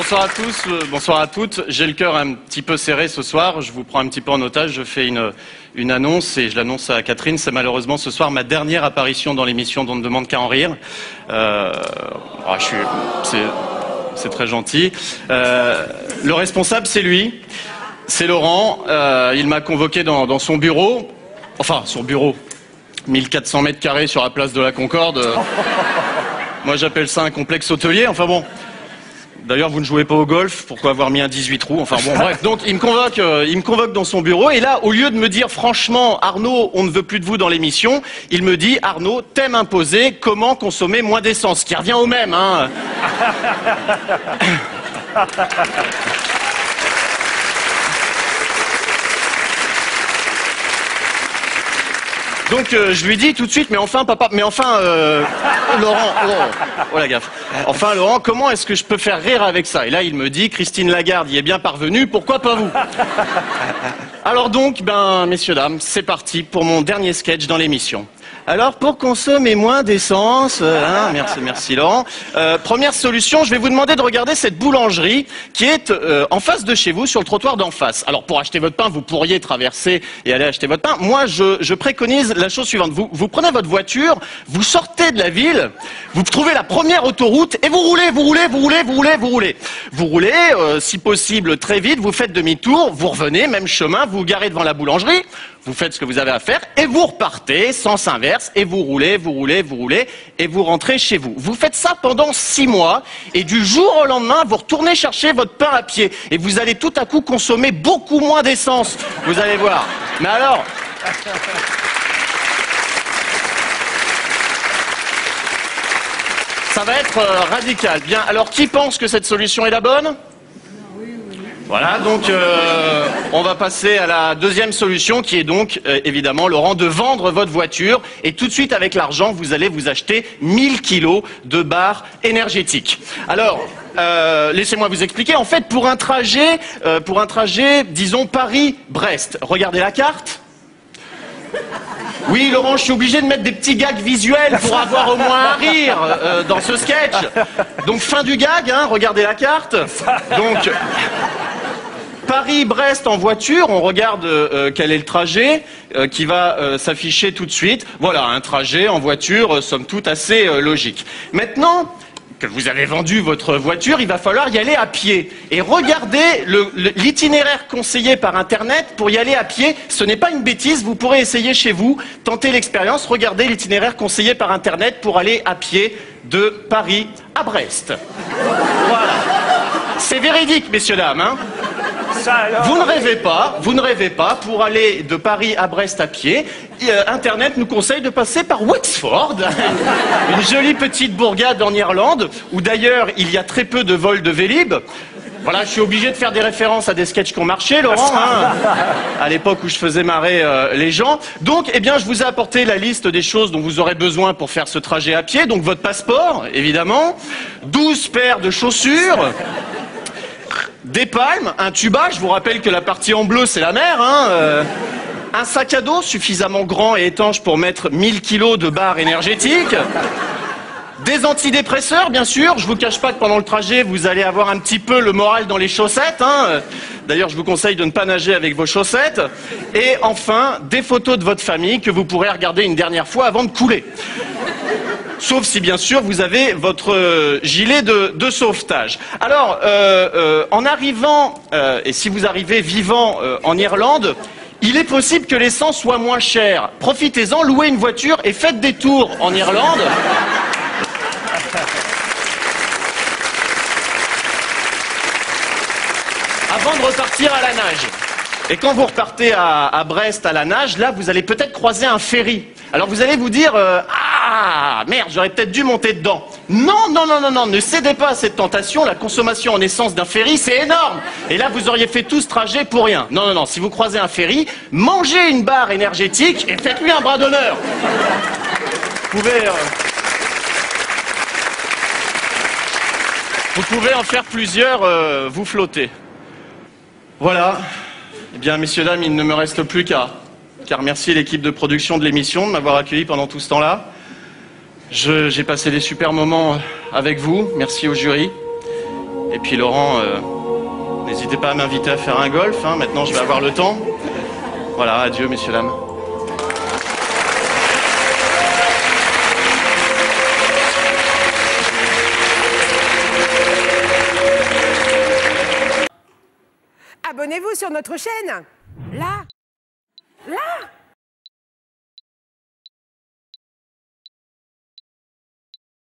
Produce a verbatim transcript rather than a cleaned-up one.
bonsoir à tous, euh, bonsoir à toutes. J'ai le cœur un petit peu serré ce soir, je vous prends un petit peu en otage, je fais une, une annonce et je l'annonce à Catherine. C'est malheureusement ce soir ma dernière apparition dans l'émission dont on ne demande qu'à en rire. Euh, ah, je suis, c'est, c'est très gentil. Euh, le responsable, c'est lui, c'est Laurent. Euh, il m'a convoqué dans, dans son bureau, enfin son bureau, mille quatre cents mètres carrés sur la place de la Concorde. Moi j'appelle ça un complexe hôtelier, enfin bon. D'ailleurs, vous ne jouez pas au golf, pourquoi avoir mis un dix-huit trous? Enfin bon, bref. Donc, il me convoque, euh, il me convoque dans son bureau, et là, au lieu de me dire, franchement, Arnaud, on ne veut plus de vous dans l'émission, il me dit, Arnaud, thème imposé, comment consommer moins d'essence? Qui revient au même, hein. Donc euh, je lui dis tout de suite, mais enfin papa, mais enfin euh, Laurent, oh, oh la gaffe. Enfin Laurent, comment est-ce que je peux faire rire avec ça? Et là il me dit, Christine Lagarde y est bien parvenue, pourquoi pas vous? Alors donc, ben messieurs dames, c'est parti pour mon dernier sketch dans l'émission. Alors pour consommer moins d'essence, euh, hein, merci, merci Laurent. Euh, première solution, je vais vous demander de regarder cette boulangerie qui est euh, en face de chez vous, sur le trottoir d'en face. Alors pour acheter votre pain, vous pourriez traverser et aller acheter votre pain. Moi, je, je préconise la chose suivante. Vous, vous prenez votre voiture, vous sortez de la ville, vous trouvez la première autoroute et vous roulez, vous roulez, vous roulez, vous roulez, vous roulez. Vous roulez, euh, si possible très vite, vous faites demi-tour, vous revenez, même chemin, vous vous garez devant la boulangerie. Vous faites ce que vous avez à faire et vous repartez, sens inverse, et vous roulez, vous roulez, vous roulez, et vous rentrez chez vous. Vous faites ça pendant six mois, et du jour au lendemain, vous retournez chercher votre pain à pied, et vous allez tout à coup consommer beaucoup moins d'essence. Vous allez voir. Mais alors... ça va être euh, radical. Bien, alors qui pense que cette solution est la bonne ? Voilà, donc euh, on va passer à la deuxième solution qui est donc, euh, évidemment, Laurent, de vendre votre voiture et tout de suite, avec l'argent, vous allez vous acheter mille kilos de barres énergétiques. Alors, euh, laissez-moi vous expliquer. En fait, pour un trajet, euh, pour un trajet, disons Paris-Brest, regardez la carte. Oui, Laurent, je suis obligé de mettre des petits gags visuels pour avoir au moins un rire euh, dans ce sketch. Donc, fin du gag, hein, regardez la carte. Donc... Paris-Brest en voiture, on regarde euh, quel est le trajet euh, qui va euh, s'afficher tout de suite. Voilà, un trajet en voiture, euh, somme toute, assez euh, logique. Maintenant que vous avez vendu votre voiture, il va falloir y aller à pied. Et regardez le, le, l'itinéraire conseillé par Internet pour y aller à pied. Ce n'est pas une bêtise, vous pourrez essayer chez vous, tenter l'expérience. Regardez l'itinéraire conseillé par Internet pour aller à pied de Paris à Brest. Voilà. C'est véridique, messieurs, dames, hein. Vous ne rêvez pas, vous ne rêvez pas, pour aller de Paris à Brest à pied, euh, Internet nous conseille de passer par Wexford, une jolie petite bourgade en Irlande, où d'ailleurs il y a très peu de vols de Vélib. Voilà, je suis obligé de faire des références à des sketchs qui ont marché, Laurent, hein, à l'époque où je faisais marrer euh, les gens. Donc, eh bien, je vous ai apporté la liste des choses dont vous aurez besoin pour faire ce trajet à pied. Donc, votre passeport, évidemment, douze paires de chaussures, des palmes, un tuba, je vous rappelle que la partie en bleu, c'est la mer, hein, euh, un sac à dos suffisamment grand et étanche pour mettre mille kilos de barres énergétiques, des antidépresseurs, bien sûr. Je vous cache pas que pendant le trajet, vous allez avoir un petit peu le moral dans les chaussettes, hein. D'ailleurs, je vous conseille de ne pas nager avec vos chaussettes. Et enfin, des photos de votre famille que vous pourrez regarder une dernière fois avant de couler. Sauf si, bien sûr, vous avez votre euh, gilet de, de sauvetage. Alors, euh, euh, en arrivant, euh, et si vous arrivez vivant euh, en Irlande, il est possible que l'essence soit moins chère. Profitez-en, louez une voiture et faites des tours en Irlande. Avant de repartir à la nage. Et quand vous repartez à, à Brest à la nage, là, vous allez peut-être croiser un ferry. Alors vous allez vous dire, euh, ah, merde, j'aurais peut-être dû monter dedans. Non, non, non, non, non, ne cédez pas à cette tentation. La consommation en essence d'un ferry, c'est énorme. Et là, vous auriez fait tout ce trajet pour rien. Non, non, non, si vous croisez un ferry, mangez une barre énergétique et faites-lui un bras d'honneur. Vous pouvez... Euh... Vous pouvez en faire plusieurs, euh, vous flottez. Voilà. Eh bien, messieurs, dames, il ne me reste plus qu'à qu'à remercier l'équipe de production de l'émission de m'avoir accueilli pendant tout ce temps-là. J'ai passé des super moments avec vous. Merci au jury. Et puis Laurent, euh, n'hésitez pas à m'inviter à faire un golf, hein. Maintenant je vais avoir le temps. Voilà, adieu messieurs, dames. Abonnez-vous sur notre chaîne, là.